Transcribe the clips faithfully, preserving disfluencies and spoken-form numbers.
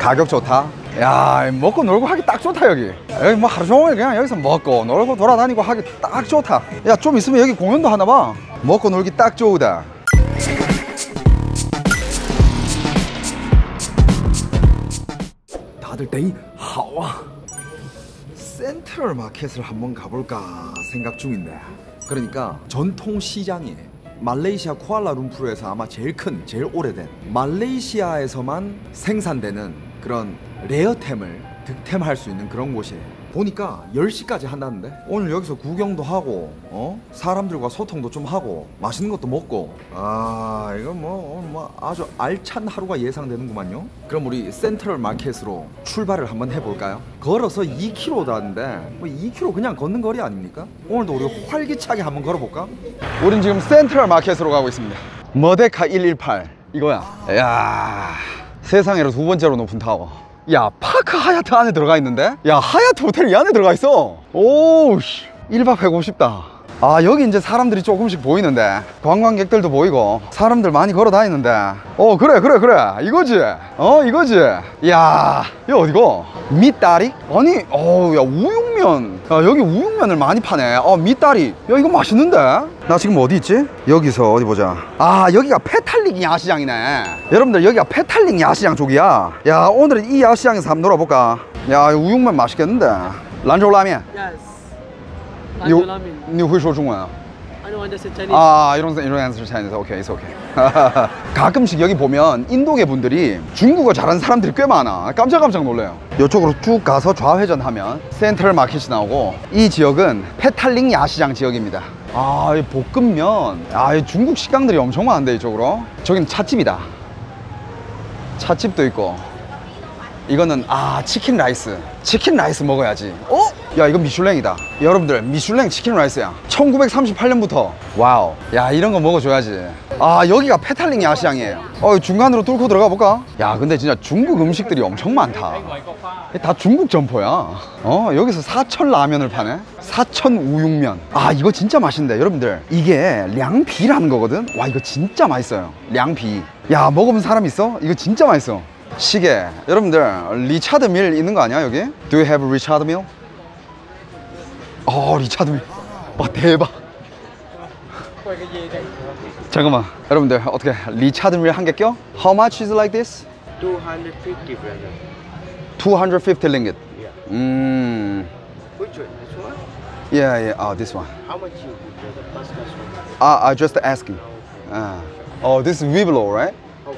가격 좋다. 야, 먹고 놀고 하기 딱 좋다. 여기 여기 뭐 하루 종일 그냥 여기서 먹고 놀고 돌아다니고 하기 딱 좋다. 야, 좀 있으면 여기 공연도 하나 봐. 먹고 놀기 딱 좋다. 다들 데이 하와. 센트럴 마켓을 한번 가볼까 생각 중인데, 그러니까 전통시장이 말레이시아 쿠알라룸푸르에서 아마 제일 큰, 제일 오래된, 말레이시아에서만 생산되는 그런 레어템을 득템할 수 있는 그런 곳이에요. 보니까 열 시까지 한다는데 오늘 여기서 구경도 하고 어? 사람들과 소통도 좀 하고 맛있는 것도 먹고, 아 이거 뭐 오늘 뭐 아주 알찬 하루가 예상되는구만요. 그럼 우리 센트럴 마켓으로 출발을 한번 해볼까요? 걸어서 이 킬로미터다는데 뭐 이 킬로미터 그냥 걷는 거리 아닙니까? 오늘도 우리 활기차게 한번 걸어볼까? 우린 지금 센트럴 마켓으로 가고 있습니다. 머데카 일일팔 이거야. 야, 세상에서 두 번째로 높은 타워. 야, 파크 하얏트 안에 들어가 있는데? 야, 하얏트 호텔 이 안에 들어가 있어. 오우, 일 박 백오십다. 아, 여기 이제 사람들이 조금씩 보이는데, 관광객들도 보이고 사람들 많이 걸어 다니는데, 어 그래 그래 그래 이거지. 어 이거지. 야, 여기 어디고? 밑다리? 아니, 어우, 야, 우육면. 야, 여기 우육면을 많이 파네. 어, 밑다리. 야, 이거 맛있는데? 나 지금 어디 있지? 여기서 어디 보자. 아, 여기가 페탈릭 야시장이네. 여러분들, 여기가 페탈릭 야시장 쪽이야. 야, 오늘은 이 야시장에서 한번 놀아볼까? 야, 우육면 맛있겠는데? 란州拉面 Yes. Lanzhou拉面. 你会说中文啊? I don't understand Chinese. 아, 이런 이런 answer Chinese. 오케이, it's okay. 가끔씩 여기 보면 인도계 분들이 중국어 잘하는 사람들이 꽤 많아. 깜짝깜짝 놀래요. 이쪽으로 쭉 가서 좌회전하면 센트럴 마켓이 나오고, 이 지역은 페탈릭 야시장 지역입니다. 아, 이 볶음면. 아, 이 중국 식당들이 엄청 많은데 이쪽으로. 저긴 찻집이다. 찻집도 있고. 이거는 아, 치킨 라이스. 치킨 라이스 먹어야지. 어? 야, 이거 미슐랭이다. 여러분들, 미슐랭 치킨 라이스야. 천구백삼십팔 년부터. 와우. 야, 이런 거 먹어줘야지. 아, 여기가 페탈릭 야시장이에요. 어, 중간으로 뚫고 들어가 볼까? 야, 근데 진짜 중국 음식들이 엄청 많다. 다 중국 점포야. 어, 여기서 사천 라면을 파네. 사천 우육면. 아, 이거 진짜 맛있는데 여러분들, 이게 량비라는 거거든. 와, 이거 진짜 맛있어요. 량비. 야, 먹어본 사람 있어? 이거 진짜 맛있어. 시계. 여러분들, 리차드 밀 있는 거 아니야 여기? Do you have 리차드 밀? 어, 리차드 밀. 와, 대박. 잠깐만, 여러분들, 어떻게 리차드 밀 한 개 껴? How much is like this? two hundred fifty, brother. two hundred fifty ringgit. Yeah. 음. Which one? This one? Yeah, yeah. Oh, this one. How much you give, brother? First class one. Ah, I just asking. 아. Oh, this is Vivlo, right?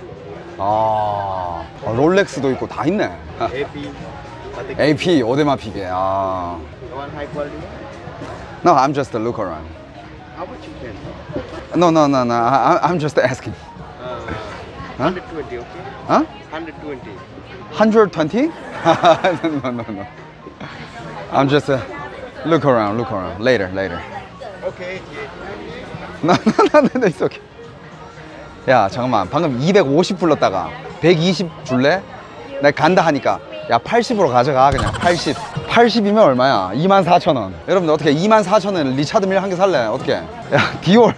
아, 롤렉스도 있고 다 있네. A P. 에이피 오데마 피게. 아. You want high quality? No, I'm just a look around. How much you can? No, no, no, no. I, I'm just asking. Uh, Huh? one twenty, okay? Huh? one twenty. one hundred twenty? No, no, no. I'm just a look around, look around. Later, later. Okay. No, no, no, no, it's okay. 야, 잠깐만, 방금 이백오십 불렀다가 백이십 줄래? 내가 간다 하니까 야, 팔십으로 가져가. 그냥 팔십. 팔십이면 얼마야? 이만 사천 원. 여러분들, 어떻게 이만 사천 원 리차드 밀 한 개 살래? 어떻게? 야, 디올.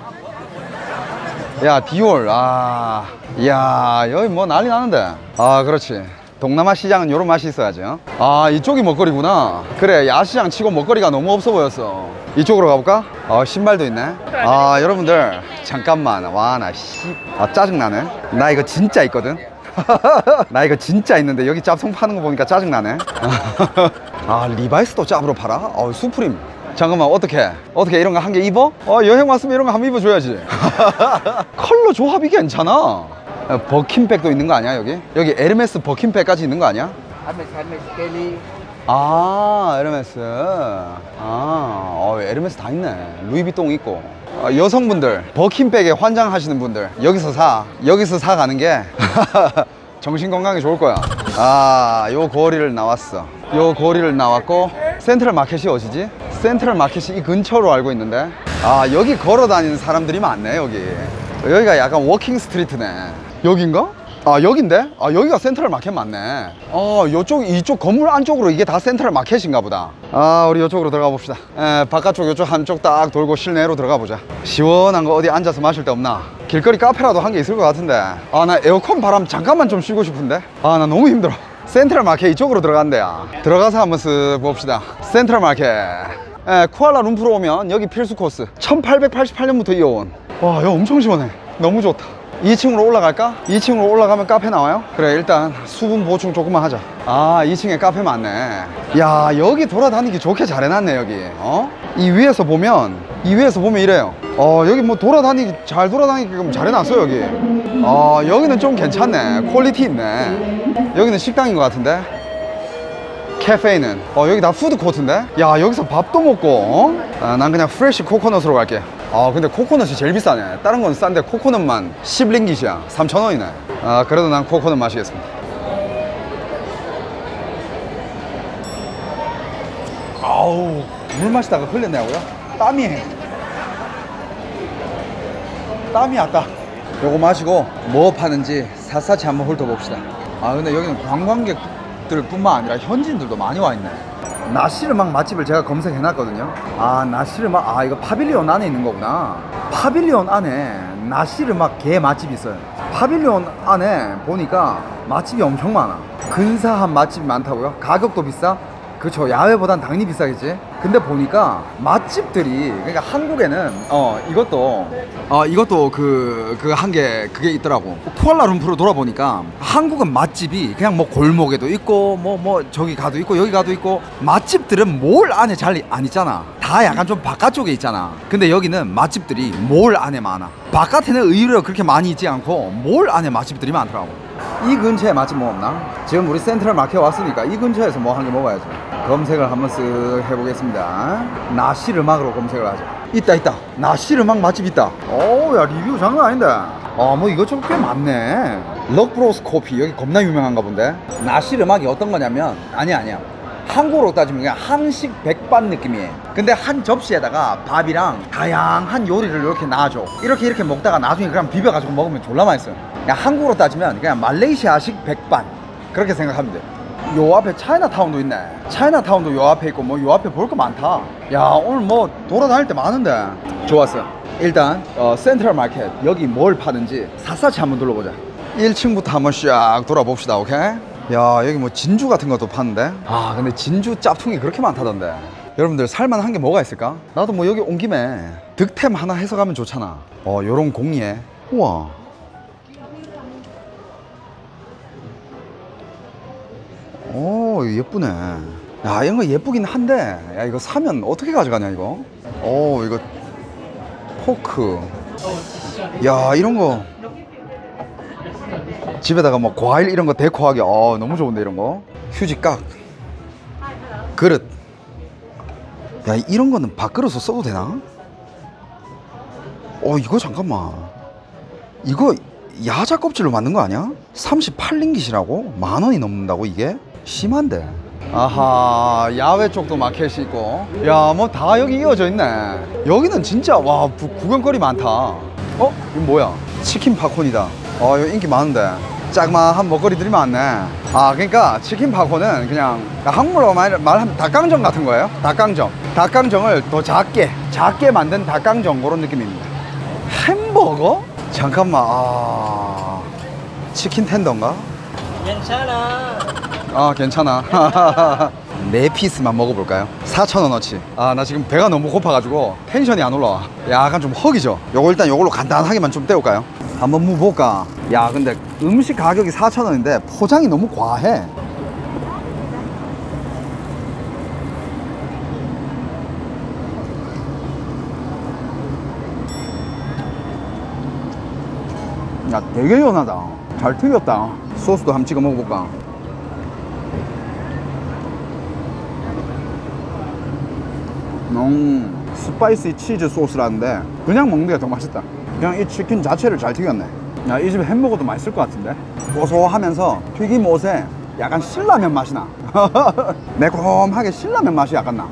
야, 디올. 아, 야, 여기 뭐 난리 나는데. 아, 그렇지. 동남아 시장은 요런 맛이 있어야지. 어? 아, 이쪽이 먹거리구나. 그래, 야시장 치고 먹거리가 너무 없어 보였어. 이쪽으로 가볼까? 어, 신발도 있네. 아, 여러분들, 잠깐만. 와, 나 씨. 아, 짜증나네. 나 이거 진짜 있거든. 나 이거 진짜 있는데 여기 짭송 파는 거 보니까 짜증나네. 아, 리바이스도 짭으로 팔아? 어, 수프림. 잠깐만, 어떻게 어떻게 이런 거 한 개 입어? 어, 여행 왔으면 이런 거 한번 입어줘야지. 컬러 조합이 괜찮아. 버킨백도 있는 거 아니야 여기? 여기 에르메스 버킨백까지 있는 거 아니야? Hermes, Hermes, Kelly. 아, 에르메스. 아, 어, 에르메스 다 있네. 루이비통 있고. 어, 여성분들 버킨백에 환장하시는 분들 여기서 사. 여기서 사 가는 게 정신건강에 좋을 거야. 아, 요 거리를 나왔어. 요 거리를 나왔고, 센트럴 마켓이 어디지? 센트럴 마켓이 이 근처로 알고 있는데, 아, 여기 걸어 다니는 사람들이 많네. 여기 여기가 약간 워킹 스트리트네. 여긴가? 아, 여긴데? 아, 여기가 센트럴 마켓 맞네. 아, 요쪽, 이쪽 건물 안쪽으로 이게 다 센트럴 마켓인가 보다. 아, 우리 이쪽으로 들어가 봅시다. 에, 바깥쪽, 이쪽 한쪽 딱 돌고 실내로 들어가 보자. 시원한 거 어디 앉아서 마실 데 없나? 길거리 카페라도 한 개 있을 것 같은데. 아, 나 에어컨 바람 잠깐만 좀 쉬고 싶은데. 아, 나 너무 힘들어. 센트럴 마켓 이쪽으로 들어간대요. 들어가서 한번 쓱 봅시다. 센트럴 마켓. 예, 쿠알라룸푸르 오면 여기 필수 코스. 천팔백팔십팔 년부터 이어온. 와, 여기 엄청 시원해. 너무 좋다. 이 층으로 올라갈까? 이 층으로 올라가면 카페 나와요? 그래, 일단 수분 보충 조금만 하자. 아, 이 층에 카페 많네. 야, 여기 돌아다니기 좋게 잘 해놨네. 여기 어? 이 위에서 보면 이 위에서 보면 이래요. 어, 여기 뭐 돌아다니기 잘 돌아다니게끔 잘 해놨어. 여기. 어, 여기는 좀 괜찮네. 퀄리티 있네. 여기는 식당인 것 같은데. 카페는 어, 여기 다 푸드코트인데. 야, 여기서 밥도 먹고 어? 아, 난 그냥 프레쉬 코코넛으로 갈게. 아, 근데 코코넛이 제일 비싸네. 다른 건 싼데 코코넛만 십 링깃이야. 삼천 원이네. 아, 그래도 난 코코넛 마시겠습니다. 아우, 물 마시다가 흘렸냐고요? 땀이 땀이 왔다. 요거 마시고 뭐 파는지 샅샅이 한번 훑어봅시다. 아, 근데 여기는 관광객들 뿐만 아니라 현지인들도 많이 와 있네. 나시르막 맛집을 제가 검색해 놨거든요. 아, 나시르막, 아, 이거 파빌리온 안에 있는 거구나. 파빌리온 안에 나시르막 개 맛집이 있어요. 파빌리온 안에 보니까 맛집이 엄청 많아. 근사한 맛집이 많다고요? 가격도 비싸? 그쵸, 야외보단 당연히 비싸겠지. 근데 보니까 맛집들이, 그러니까 한국에는 어 이것도 어 이것도 그 그 한 개 그게 있더라고. 쿠알라룸푸르 돌아보니까 한국은 맛집이 그냥 뭐 골목에도 있고 뭐 뭐 저기 가도 있고 여기 가도 있고, 맛집들은 몰 안에 잘 안 있잖아. 다 약간 좀 바깥쪽에 있잖아. 근데 여기는 맛집들이 몰 안에 많아. 바깥에는 의외로 그렇게 많이 있지 않고 몰 안에 맛집들이 많더라고. 이 근처에 맛집 뭐 없나? 지금 우리 센트럴 마켓 왔으니까 이 근처에서 뭐 한 개 먹어야죠. 검색을 한번 쓱 해보겠습니다. 나시르막으로 검색을 하죠. 있다 있다. 나시르막 맛집 있다. 오, 야, 리뷰 장난 아닌데. 아, 뭐 이것저것 꽤 많네. 럭브로스 커피 여기 겁나 유명한가 본데. 나시르막이 어떤 거냐면, 아니야 아니야, 한국으로 따지면 그냥 한식 백반 느낌이에요. 근데 한 접시에다가 밥이랑 다양한 요리를 이렇게 놔줘. 이렇게 이렇게 먹다가 나중에 그냥 비벼가지고 먹으면 졸라 맛있어요. 그냥 한국으로 따지면 그냥 말레이시아식 백반, 그렇게 생각하면 돼요. 요 앞에 차이나타운도 있네. 차이나타운도 요 앞에 있고 뭐 요 앞에 볼 거 많다. 야, 오늘 뭐 돌아다닐 때 많은데. 좋았어요. 일단 어, 센트럴 마켓 여기 뭘 파는지 샅샅이 한번 둘러보자. 일 층부터 한번 쫙 돌아봅시다. 오케이? 야, 여기 뭐 진주 같은 것도 파는데. 아, 근데 진주 짭퉁이 그렇게 많다던데. 여러분들 살만한 게 뭐가 있을까? 나도 뭐 여기 온 김에 득템 하나 해서 가면 좋잖아. 어, 요런 공예. 우와, 오, 예쁘네. 야, 이런 거 예쁘긴 한데, 야, 이거 사면 어떻게 가져가냐 이거. 오, 이거 포크. 야, 이런 거 집에다가 뭐 과일 이런 거 데코하기 어 너무 좋은데. 이런 거 휴지깍, 그릇. 야, 이런 거는 밥그릇으로 써도 되나? 어, 이거 잠깐만, 이거 야자 껍질로 만든 거 아니야? 삼십팔 링깃이라고? 만 원이 넘는다고? 이게? 심한데. 아하, 야외 쪽도 마켓이 있고. 야, 뭐 다 여기 이어져 있네. 여기는 진짜 와 부, 구경거리 많다. 어? 이거 뭐야? 치킨 팝콘이다. 어, 이거 인기 많은데. 짝마한 먹거리들이 많네. 아, 그러니까 치킨 팝콘은 그냥 한국말로 말, 말하면 닭강정 같은 거예요. 닭강정. 닭강정을 더 작게 작게 만든 닭강정, 그런 느낌입니다. 햄버거? 잠깐만. 아, 치킨 텐더인가? 괜찮아. 아, 괜찮아. 네 피스만 먹어볼까요? 사천 원어치. 아, 나 지금 배가 너무 고파가지고 텐션이 안 올라와. 약간 좀 허기죠. 요거 일단 요걸로 간단하게만 좀 때울까요? 한번 먹어볼까? 야, 근데 음식 가격이 사천 원인데 포장이 너무 과해. 야, 되게 연하다. 잘 튀겼다. 소스도 한번 찍어 먹어볼까? 음, 스파이시 치즈 소스라는데 그냥 먹는 게 더 맛있다. 그냥 이 치킨 자체를 잘 튀겼네. 야, 이 집에 햄버거도 맛있을 것 같은데. 고소하면서 튀김 옷에 약간 신라면 맛이 나. 매콤하게 신라면 맛이 약간 나.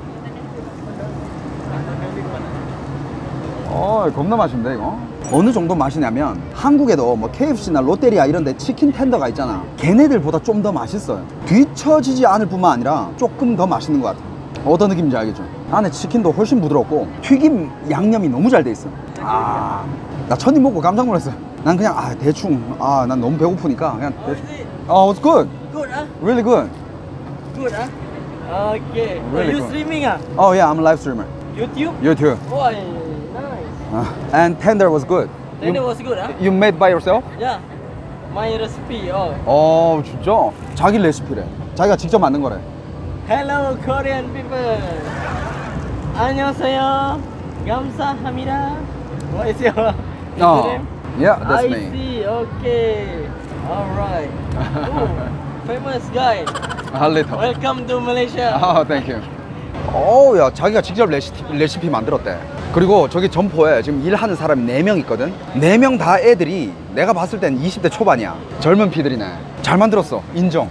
어, 겁나 맛있는데 이거. 어느 정도 맛이냐면, 한국에도 뭐 케이에프씨나 롯데리아 이런 데 치킨 텐더가 있잖아. 걔네들보다 좀 더 맛있어요. 뒤처지지 않을 뿐만 아니라 조금 더 맛있는 것 같아. 어떤 느낌인지 알겠죠? 안에 치킨도 훨씬 부드럽고 튀김 양념이 너무 잘 돼 있어. 아, 나 첫입 먹고 깜짝 놀랐어. 난 그냥 아 대충 아 난 너무 배고프니까 그냥 How is 대충. it? Oh, it's good. Good, huh? Really good. Good, huh? Okay. Oh, Really you good. streaming, ah? Oh yeah, I'm a live streamer. YouTube? You too. Oh, nice. Uh, and tender was good. Then it You, was good, huh? you made by yourself? Yeah. My recipe. Oh. 어 진짜 자기 레시피래. 자기가 직접 만든 거래. Hello, Korean people. 안녕하세요. 감사합니다. What is your Oh, name? yeah, that's I me. see. Okay. All right. Ooh, famous guy. A little. Welcome to Malaysia. 아, thank you. 어, 야, 자기가 직접 레시피, 레시피 만들었대. 그리고 저기 점포에 지금 일하는 사람이 네 명 있거든. 네 명 다 애들이 내가 봤을 땐 이십 대 초반이야. 젊은 피들이네. 잘 만들었어. 인정.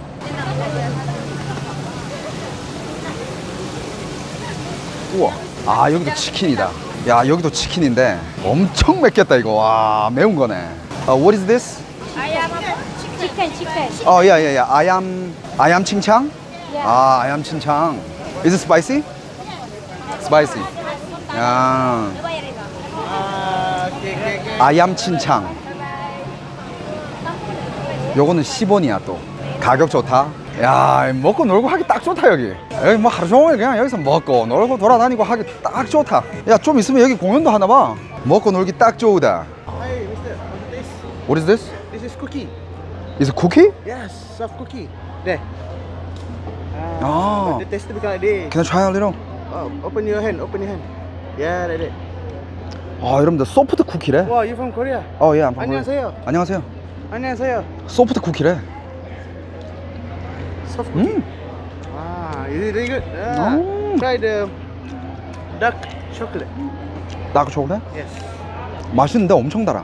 우와. 아, 여기도 치킨이다. 야, 여기도 치킨인데 엄청 맵겠다 이거. 와, 매운 거네. Uh, what is this? Ayam chicken, chicken. 어, 야, 야, 야. 아얌, 아얌 칭창? Yeah. 아, 아얌 칭창. Is it spicy? Spicy. 야, Ah, okay, okay, okay. 아얌 칭창. 요거는 십 원이야 또. 가격 좋다. 야, 먹고 놀고 하기 딱 좋다 여기. 여기 뭐 하루 종일 그냥 여기서 먹고 놀고 돌아다니고 하기 딱 좋다. 야, 좀 있으면 여기 공연도 하나 봐. 먹고 놀기 딱 좋다. Hi, mister. What What's this? is this? This is cookie. Is it cookie? Yes, soft cookie. There. Ah. But the taste become like this. Can I try a little? Oh, open your hand. Open your hand. Yeah, like that. 아, 여러분들 소프트 쿠키래. Wow, you from Korea? 어, 예, I'm from 안녕하세요. Korea. 안녕하세요. 안녕하세요. 소프트 쿠키래. Soft cookie. 음. Ah, is it really good? Ah, Oh. try the dark chocolate. 다크 초콜릿? Yes. 맛있는데 엄청 달아.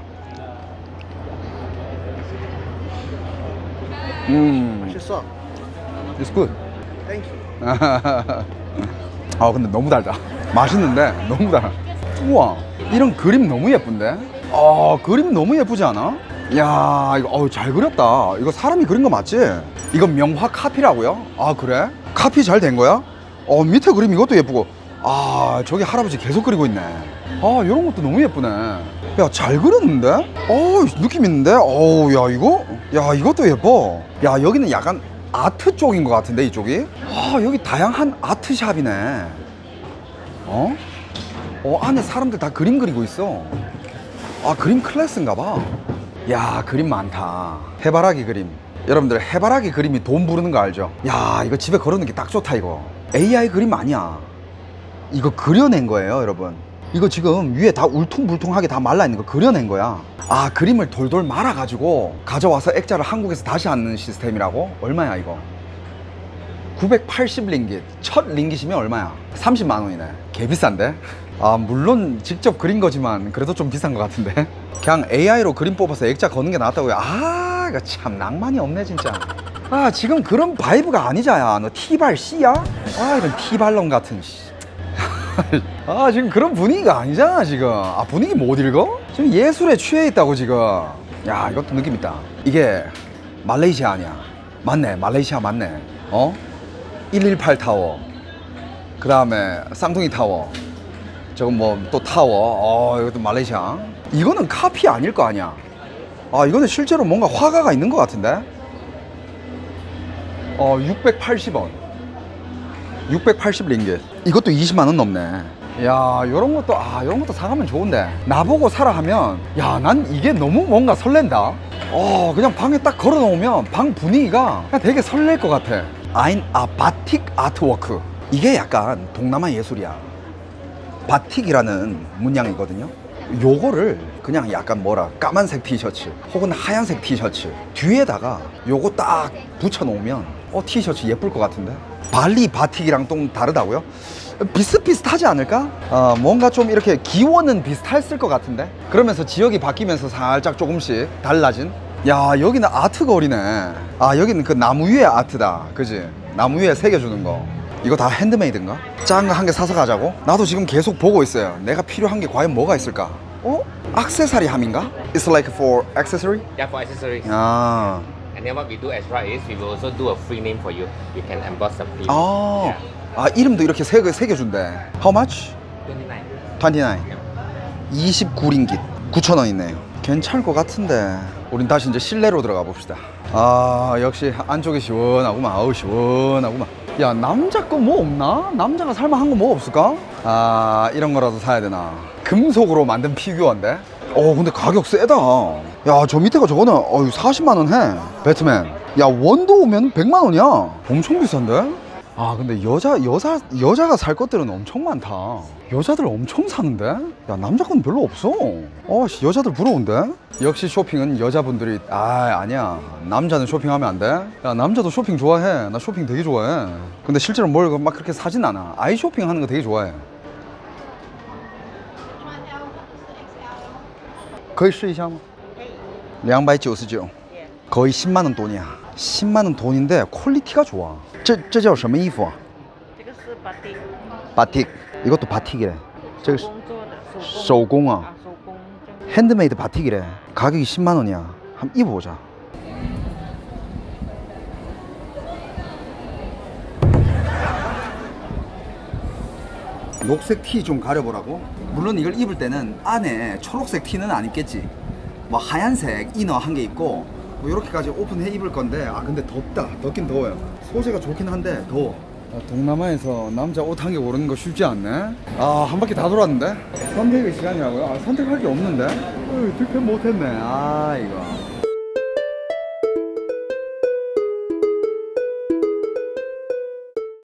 음, What's your salt? it's good. Thank you. 아, 근데 너무 달다. 맛있는데 너무 달아. 우와, 이런 그림 너무 예쁜데? 아, 그림 너무 예쁘지 않아? 야, 이거 어우, 잘 그렸다. 이거 사람이 그린 거 맞지? 이건 명화 카피라고요? 아, 그래? 카피 잘 된 거야? 어, 밑에 그림 이것도 예쁘고. 아, 저기 할아버지 계속 그리고 있네. 아, 이런 것도 너무 예쁘네. 야, 잘 그렸는데? 어, 느낌 있는데? 어우, 야, 이거? 야, 이것도 예뻐. 야, 여기는 약간 아트 쪽인 것 같은데, 이쪽이? 아, 여기 다양한 아트샵이네. 어? 어, 안에 사람들 다 그림 그리고 있어. 아, 그림 클래스인가 봐. 야, 그림 많다. 해바라기 그림. 여러분들, 해바라기 그림이 돈 부르는 거 알죠? 야, 이거 집에 걸어놓기 딱 좋다, 이거. 에이아이 그림 아니야. 이거 그려낸 거예요, 여러분. 이거 지금 위에 다 울퉁불퉁하게 다 말라있는 거 그려낸 거야. 아, 그림을 돌돌 말아가지고 가져와서 액자를 한국에서 다시 하는 시스템이라고? 얼마야, 이거? 구백팔십 링깃. 첫 링깃이면 얼마야? 삼십만 원이네. 개 비싼데? 아, 물론 직접 그린 거지만 그래도 좀 비싼 것 같은데? 그냥 에이아이로 그림 뽑아서 액자 거는 게 낫다고요. 아, 이거 참 낭만이 없네 진짜. 아, 지금 그런 바이브가 아니자야. 너 T발 C야? 아, 이런 T발놈 같은 씨. 아, 지금 그런 분위기가 아니잖아 지금. 아, 분위기 못 읽어? 지금 예술에 취해 있다고 지금. 야, 이것도 느낌 있다. 이게 말레이시아 아니야. 맞네, 말레이시아 맞네. 어? 일일팔 타워, 그 다음에 쌍둥이 타워, 저건 뭐 또 타워. 어, 이것도 말레이시아. 이거는 카피 아닐 거 아니야. 아, 이거는 실제로 뭔가 화가가 있는 것 같은데. 어, 육백팔십 원, 육백팔십 링깃. 이것도 이십만 원 넘네. 야, 요런 것도, 아, 요런 것도 사가면 좋은데. 나보고 사라 하면, 야, 난 이게 너무 뭔가 설렌다. 어, 그냥 방에 딱 걸어 놓으면 방 분위기가 그냥 되게 설렐 것 같아. 아인, 아, 바틱 아트워크. 이게 약간 동남아 예술이야. 바틱이라는 문양이거든요. 요거를 그냥 약간 뭐라, 까만색 티셔츠 혹은 하얀색 티셔츠 뒤에다가 요거 딱 붙여 놓으면 어, 티셔츠 예쁠 것 같은데. 발리 바틱이랑 좀 다르다고요? 비슷비슷하지 않을까? 어, 뭔가 좀 이렇게 기원은 비슷했을 것 같은데. 그러면서 지역이 바뀌면서 살짝 조금씩 달라진. 야, 여기는 아트 거리네. 아, 여기는 그 나무 위에 아트다, 그지? 나무 위에 새겨주는 거. 이거 다 핸드메이드인가? 작은 거 한 개 사서 가자고? 나도 지금 계속 보고 있어요. 내가 필요한 게 과연 뭐가 있을까? 어? 액세서리 함인가? It's like for accessory? Yeah, for accessories. 아, And then what we do extra is we will also do a free name for you. You can emboss the free. 아, Yeah. 아, 이름도 이렇게 새겨, 새겨준대. How much? twenty-nine. twenty-nine. 이십구 링깃 구천 원 있네요. 괜찮을 것 같은데 우린 다시 이제 실내로 들어가 봅시다. 아 역시 안쪽이 시원하구만. 아우 시원하구만. 야 남자 거 뭐 없나? 남자가 살만한 거 뭐 없을까? 아 이런 거라도 사야 되나? 금속으로 만든 피규어인데? 어 근데 가격 세다. 야 저 밑에가 저거는 어유 사십만 원 해. 배트맨. 야 원도 오면 백만 원이야. 엄청 비싼데? 아 근데 여자 여자 여자가 살 것들은 엄청 많다. 여자들 엄청 사는데? 야 남자 건 별로 없어. 어 여자들 부러운데? 역시 쇼핑은 여자분들이 아 아니야 남자는 쇼핑하면 안 돼? 야 남자도 쇼핑 좋아해. 나 쇼핑 되게 좋아해. 근데 실제로 뭘 막 그렇게 사진 않아. 아이 쇼핑 하는 거 되게 좋아해. 거의试一下吗? 이백구십구. 거의 십만 원 돈이야. 십만 원 돈인데 퀄리티가 좋아. 这这叫什么衣服啊? 这个是 batik， 바틱. 이것도 바틱이래. 这个是手工做的，手工。 手工啊。 啊，手工。 핸드메이드 바틱이래. 가격이 십만 원이야. 한번 입어보자. 녹색 티 좀 가려보라고? 물론 이걸 입을 때는 안에 초록색 티는 안 입겠지. 뭐 하얀색 이너 한 개 있고 뭐 이렇게까지 오픈해 입을 건데 아 근데 덥다. 덥긴 더워요. 소재가 좋긴 한데 더워. 아, 동남아에서 남자 옷 한 개 고르는 거 쉽지 않네. 아 한 바퀴 다 돌았는데 선택의 시간이라고요? 아, 선택할 게 없는데? 어이, 득템 못했네. 아 이거